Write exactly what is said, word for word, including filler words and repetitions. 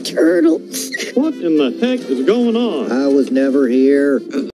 turtle. What in the heck is going on? I was never here.